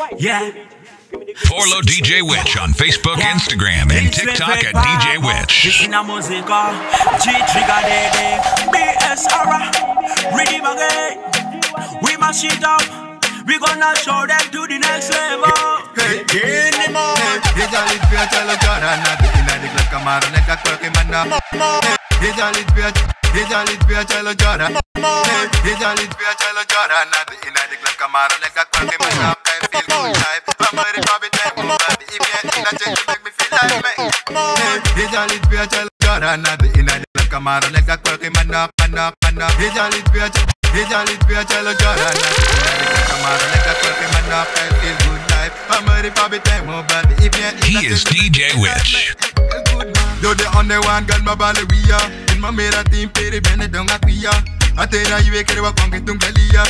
Yeah. Follow DJ Witch on Facebook, Instagram, and TikTok at DJ Witch. Listen to music, G-Trigger Day, BSR, Redeem again. We mash it up. We gonna show them to the next level. Hey, anymore. Hey, jolly beer, tell a Jordan, not the inner the black camera, like a quirky man. Hey, jolly beer, tell a Jordan. Hey, jolly beer, tell a Jordan, not the inner the black camera, like a quirky man. I feel good life. I'm ready for the time, but if you're in a change, you make me feel like me. Hey, jolly beer, tell a Jordan, not the inner the black camera, like a quirky man. Hey, jolly beer, tell a Jordan, not the inner the black camera, like a quirky man. I feel good life. I'm ready for the time, but if you're in a He is DJ Witch. You're the only one, girl, my body we are. In my mirror, team, pay the bend, don't get we are. I tell you, you can't walk on get to Galia.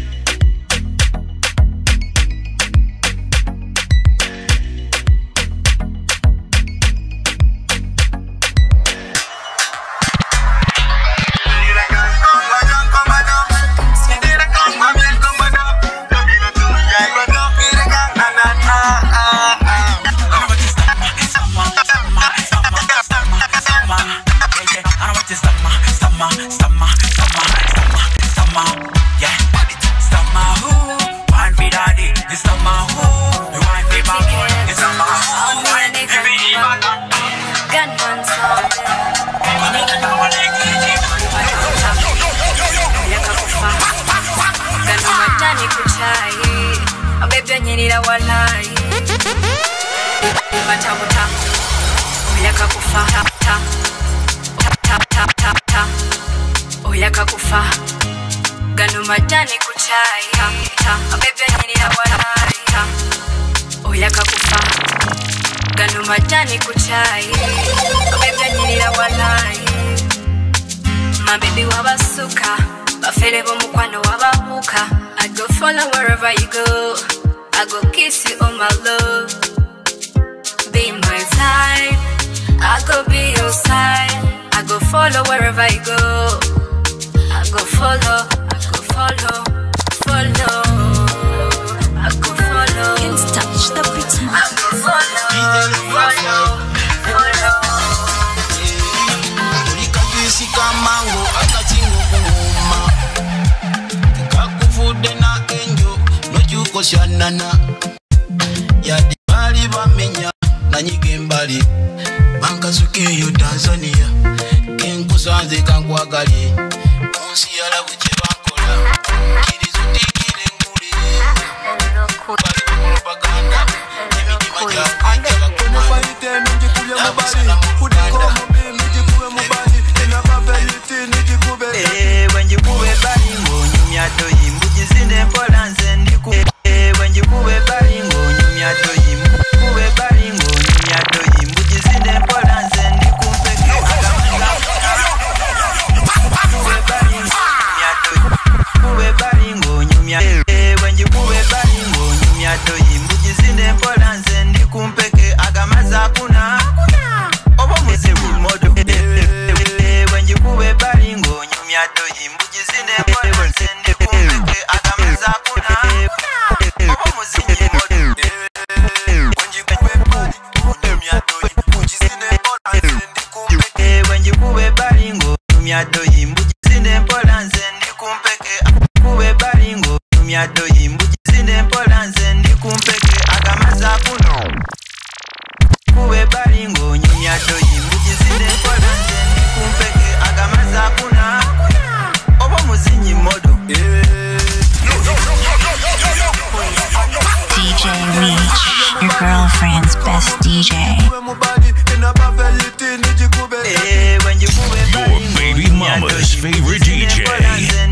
I go follow wherever you go. I go kiss you on my love. Be my side. I go be your side. I go follow wherever you go. I go follow. I go follow. Follow. I go follow. Can't touch the beat. I go follow. Follow. Follow. Mango akachingo kuma kakufude na enjo nojuko shanana yadi bali bamenya na nyigembali bankasuke yo Tanzania kenkusanze kankwagali munsi yala buche bankola kirizo tikire ngule bali propaganda emidima ja akuna fighte nje kuya mabali kudiko mubili mubali when you move a baringo, you miato imbuji zine polanze ndiku. When you move a baringo, you miato imbuji baringo, you miato imbuji zine polanze ndiku peke agamanga. Move baringo, you miato. When you move a baringo, you miato imbuji zine polanze ndiku peke agamaza kuna. Obo muzebu modo. When you move a baringo, you miato imbuji zine polanze ndiku peke agamaza kuna. Obo muzinyi modo. When you move a baringo, you miato imbuji zine polanze ndiku peke. When you move a baringo, you miato imbuji zine polanze ndiku peke. Move a baringo, you miato imbuji zine polanze ndiku peke agamaza kuna. Move a baringo, you miato imbuji zine polanze ndiku peke agamaza kuna. Obo muzinyi modo. DJ Witch, your girlfriend's best DJ. Your baby mama's favorite DJ.